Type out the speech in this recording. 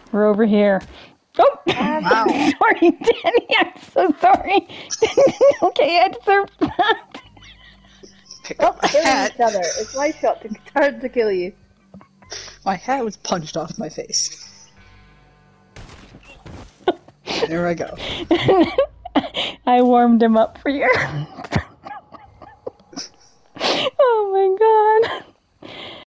We're over here. Oh! Wow. Sorry, Danny. I'm so sorry. Okay, I deserve that. Pick up Stop my killing hat. each other. It's my turn to kill you. My hat was punched off my face. There I go. I warmed him up for you.